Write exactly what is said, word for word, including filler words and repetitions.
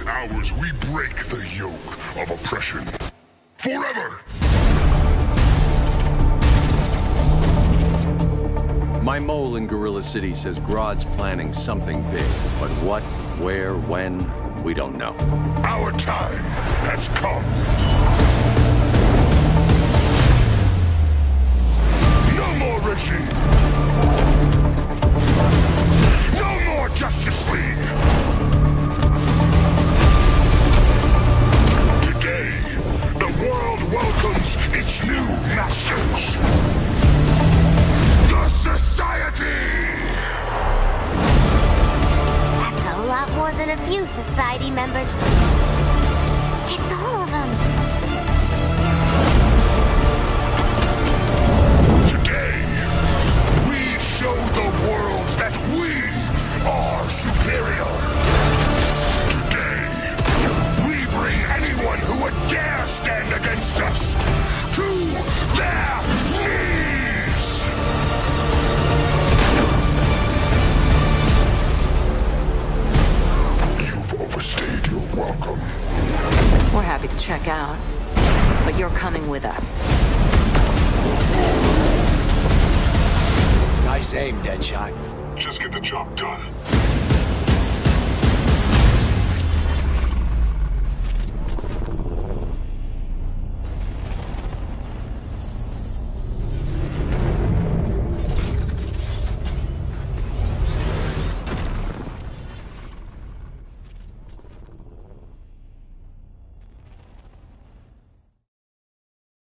ours, we break the yoke of oppression. Forever! My mole in Gorilla City says Grodd's planning something big, but what, where, when, we don't know. Our time has come. No more regime. No more Justice League. Today, the world welcomes its new masters. The Society! That's a lot more than a few Society members. It's all of them. Today, we show the world that we are superior. Today, we bring anyone who would dare stand against us to their knees! You've overstayed your welcome. We're happy to check out, but you're coming with us. Nice aim, Deadshot. Just get the job done.